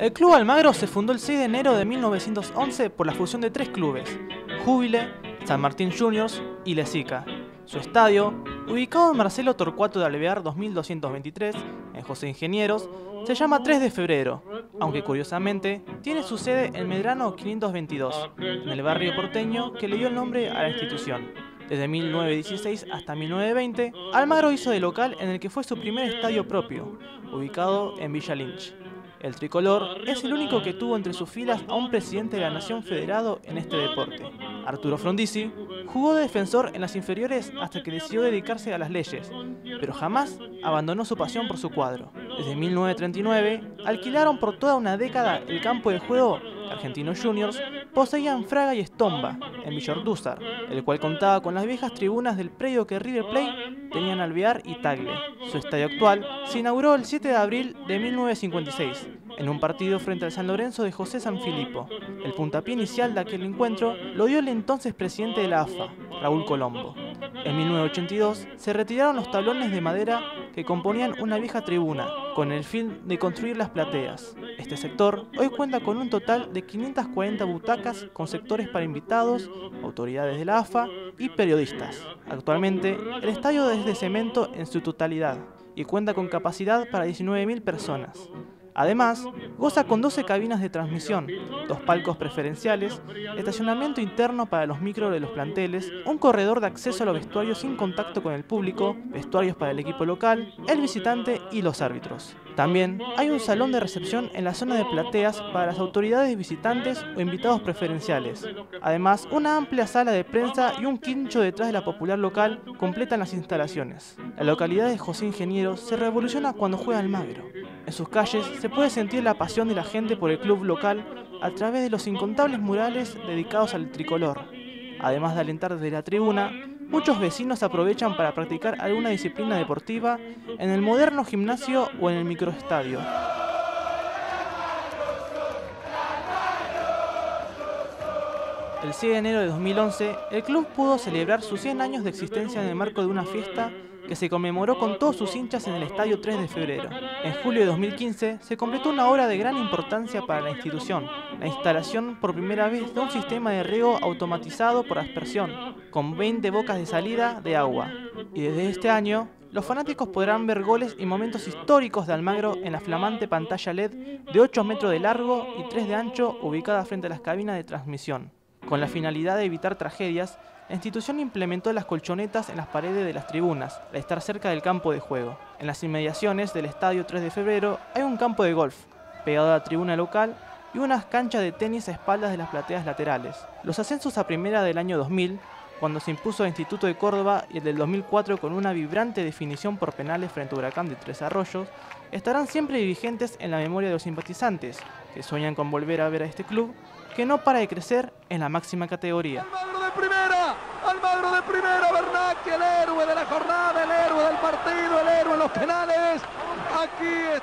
El Club Almagro se fundó el 6 de enero de 1911 por la fusión de tres clubes: Júbile, San Martín Juniors y Lezica. Su estadio, ubicado en Marcelo Torcuato de Alvear 2223, en José Ingenieros, se llama 3 de febrero, aunque curiosamente tiene su sede en Medrano 522, en el barrio porteño que le dio el nombre a la institución. Desde 1916 hasta 1920, Almagro hizo de local en el que fue su primer estadio propio, ubicado en Villa Lynch. El tricolor es el único que tuvo entre sus filas a un presidente de la nación federado en este deporte. Arturo Frondizi jugó de defensor en las inferiores hasta que decidió dedicarse a las leyes, pero jamás abandonó su pasión por su cuadro. Desde 1939 alquilaron por toda una década el campo de juego que Argentinos Juniors poseían Fraga y Estomba, en Villa Ortúzar, el cual contaba con las viejas tribunas del predio que River Plate tenían Alvear y Tagle. Su estadio actual se inauguró el 7 de abril de 1956, en un partido frente al San Lorenzo de José Sanfilippo. El puntapié inicial de aquel encuentro lo dio el entonces presidente de la AFA, Raúl Colombo. En 1982 se retiraron los tablones de madera que componían una vieja tribuna, con el fin de construir las plateas. Este sector hoy cuenta con un total de 540 butacas con sectores para invitados, autoridades de la AFA y periodistas. Actualmente, el estadio es de cemento en su totalidad y cuenta con capacidad para 19.000 personas. Además, goza con 12 cabinas de transmisión, 2 palcos preferenciales, estacionamiento interno para los micros de los planteles, un corredor de acceso a los vestuarios sin contacto con el público, vestuarios para el equipo local, el visitante y los árbitros. También hay un salón de recepción en la zona de plateas para las autoridades visitantes o invitados preferenciales. Además, una amplia sala de prensa y un quincho detrás de la popular local completan las instalaciones. La localidad de José Ingenieros se revoluciona cuando juega Almagro. En sus calles se puede sentir la pasión de la gente por el club local a través de los incontables murales dedicados al tricolor. Además de alentar desde la tribuna, muchos vecinos aprovechan para practicar alguna disciplina deportiva en el moderno gimnasio o en el microestadio. El 6 de enero de 2011, el club pudo celebrar sus 100 años de existencia en el marco de una fiesta que se conmemoró con todos sus hinchas en el estadio 3 de febrero. En julio de 2015 se completó una obra de gran importancia para la institución, la instalación por primera vez de un sistema de riego automatizado por aspersión, con 20 bocas de salida de agua. Y desde este año, los fanáticos podrán ver goles y momentos históricos de Almagro en la flamante pantalla LED de 8 metros de largo y 3 de ancho ubicada frente a las cabinas de transmisión. Con la finalidad de evitar tragedias, la institución implementó las colchonetas en las paredes de las tribunas, al estar cerca del campo de juego. En las inmediaciones del estadio 3 de febrero hay un campo de golf, pegado a la tribuna local, y unas canchas de tenis a espaldas de las plateas laterales. Los ascensos a primera del año 2000, cuando se impuso el Instituto de Córdoba, y el del 2004 con una vibrante definición por penales frente a Huracán de Tres Arroyos, estarán siempre vigentes en la memoria de los simpatizantes, que sueñan con volver a ver a este club, que no para de crecer en la máxima categoría. Almagro de primera, Bernacchi, el héroe de la jornada, el héroe del partido, el héroe en los penales. Aquí está.